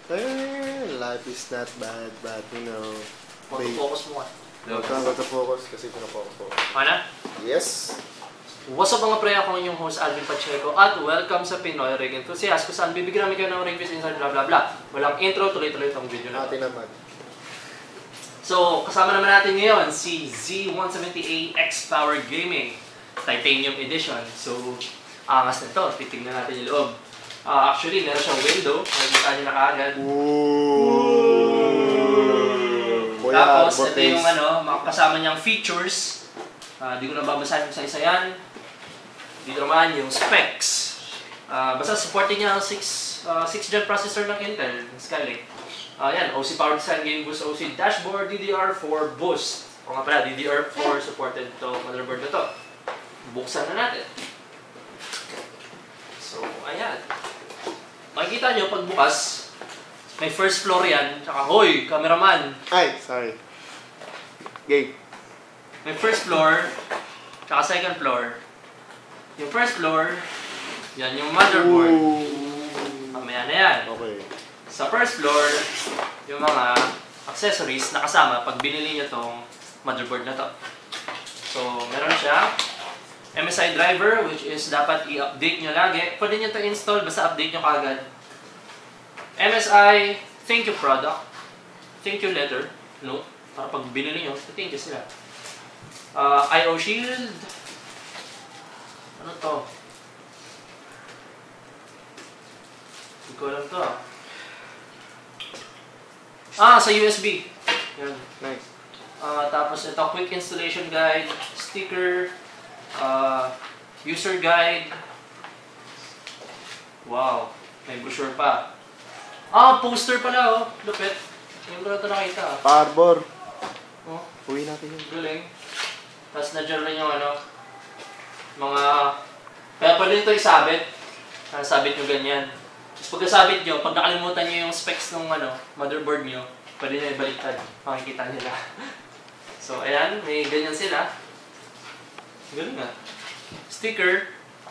Life is not bad, but you know. Auto-focus mo ka. Auto-focus kasi pinafocus ko. Ano? Yes. What's up mga pre, ako yung host Alvin Pacheco at welcome sa Pinoy Rig Enthusiasts kung saan bibigyan namin kayo ng reviews inside blah blah blah. Walang intro, tuloy-tuloy itong video na ito. Naman. So, kasama naman natin ngayon si Z170 XPOWER Gaming Titanium Edition. So, angas na ito. Titignan natin yung loob. Actually, meron siyang window. Nakikita nyo na kaagad. Tapos, ito yung kasama niyang features. Di ko na babasahin sa isa yan. Dito naman yung specs. Basta supporting niya ang 6th gen processor ng Intel Skylake. Yan, OC Power Design Game Boost, OC Dashboard, DDR4 Boost. O nga pala, DDR4 supported to motherboard na to. Buksan na natin. So, ayan. Makikita nyo, pagbukas, may first floor yan. Tsaka, hoy, cameraman. Ay, sorry. Game. May first floor, tsaka second floor. Yung first floor, yan yung motherboard. Mamaya na yan. Okay. Sa first floor, yung mga accessories na kasama pag binili nyo tong motherboard na to. So, meron siya. MSI driver, which is dapat i-update nyo lagi. Pwede nyo to install, basta update nyo kagad. MSI thank you product. Thank you letter. Note. Para pag binili nyo, thank you sila. I/O shield. Ano to? Hindi ko alam to. Sa USB. Yan. Nice. Tapos ito, quick installation guide, sticker, user guide. Wow. May brochure pa. Poster pala oh. Lupit. Hindi ko na ito nakita. Parbor. Oh. Uwi natin yun. Galing. Tapos na-dyan rin yung mga... Kaya pwede ito isabit. Sabit nyo ganyan. Tapos pagkasabit nyo, pag nakalimutan nyo yung specs ng motherboard nyo, pwede nyo ibaliktad. Makikita nila. So, ayan. May ganyan sila. Galing nga. Sticker.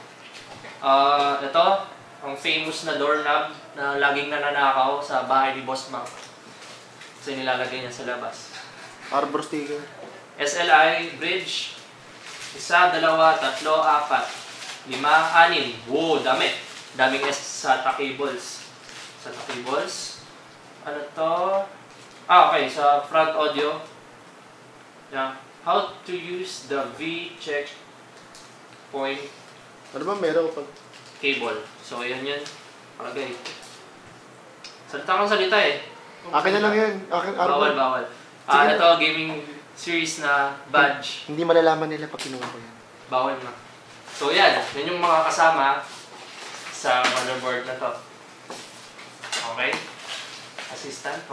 Ito. Ang famous na doorknob na laging nananakaw sa bahay ni Boss Mac. Kasi nilalagay niya sa labas. Arbor sticker. SLI, bridge, 1, 2, 3, 4, 5, 6. Wow, dami. Daming SATA cables. SATA cables. Ano to? Okay, sa front audio. Yeah. How to use the V-check point. Ano ba meron pag cable. So, yan yun. Palagay. Salita kang salita eh. Akin na lang yan. Akin, bawal, bawal. Ito, gaming series na badge. Hindi malalaman nila pag kinuha ko yan. Bawal na. So yan, yun yung mga kasama sa motherboard na to. Okay? Assistant,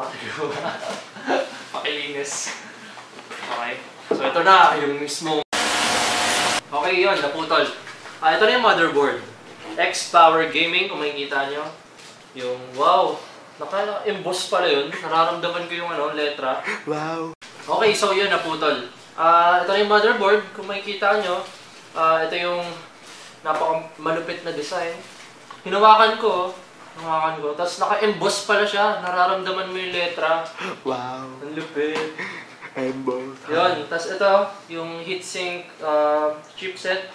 pakilinis. Okay? So ito na, yung mismo. Okay yun, naputol. Ito na yung motherboard. XPOWER Gaming, kung makikita nyo. Yung, wow, naka-emboss pala yun. Nararamdaman ko yung letra. Wow. Okay, so yun, naputol. Ito na yung motherboard. Kung makikita nyo, ito yung napaka-malupit na design. Hinawakan ko. Tapos naka-emboss pala siya. Nararamdaman mo yung letra. Wow. Ang lupit. Emboss. Yun. Tapos ito, yung heatsink chipset.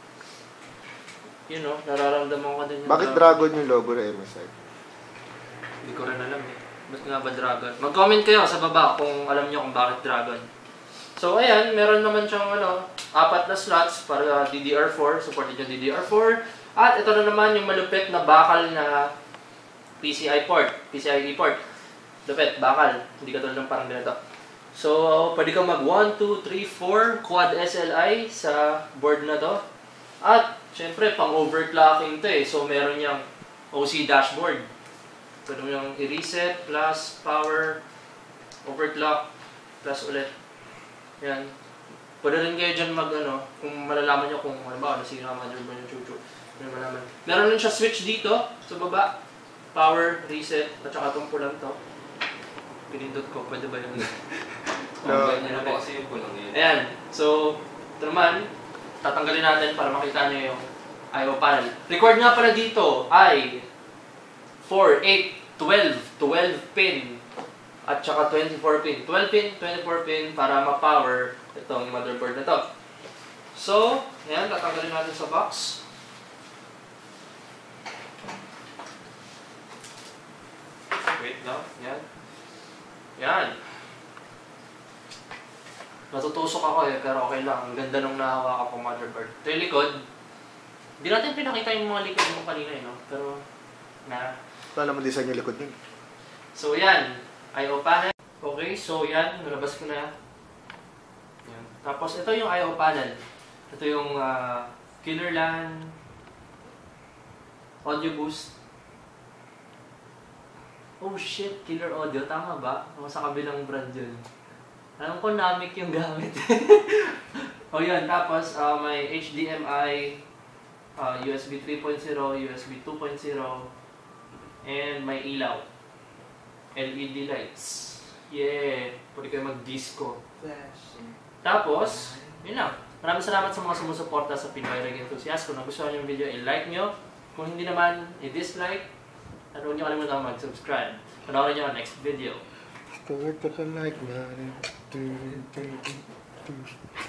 Yun o, nararamdaman ko din yung... Bakit dragon yung logo ng MSI? Hindi ko rin alam eh. Ba't nga ba dragon? Mag-comment kayo sa baba kung alam nyo kung bakit dragon. So ayan, meron naman siyang 4 na slots para DDR4. Supported yung DDR4. At ito na naman yung malupit na bakal na PCI port. PCI-E port. Lupit, bakal. Hindi ka tulad ng parang ganito. So, pwede kang mag 1, 2, 3, 4 quad SLI sa board na to. At, syempre, pang overclocking to eh. So, meron niyang OC dashboard. Pwede mo yung i-reset, plus, power, overclock, plus ulit. Yan. Pwede rin kayo dyan kung malalaman nyo kung nasira ang motherboard yung chuchu. Meron rin siya switch dito, sa baba. Power, reset, at saka itong pulang to. Pinindot ko, pwede ba yun? Ayan. So, ito naman, tatanggalin natin para makita nyo yung I/O panel. Record nga pala dito ay 4, 8, 12 pin at saka 24 pin. 12 pin, 24 pin para ma-power itong motherboard na to. So, ayan, tatanggalin natin sa box. Wait lang, yan. Yan. Natutusok ako pero okay lang. Ang ganda nung nahawakan ko motherboard. Ito yung likod. Hindi natin pinakita yung mga likod mo kanina, no? Pero, Wala naman design yung likod nun. So, yan. I/O panel. Okay, so yan. Nalabas ko na. Yan. Tapos, ito yung I/O panel. Ito yung killer LAN, audio boost. Oh shit, killer audio. Tama ba? O sa kabilang brand yun. Alam ko Nahimic yung gamit. O yan, tapos may HDMI, USB 3.0, USB 2.0, and may ilaw. LED lights. Yeah! Pwede kayo mag-disco. Tapos, yun lang. Maraming salamat sa mga sumusuporta sa Pinoy Rig Enthusiasts. Kung nagustuhan yung video, i-like nyo. Kung hindi naman, i-dislike. At huwag nyo kalimutan mag-subscribe. Panoorin nyo ang next video. Like na.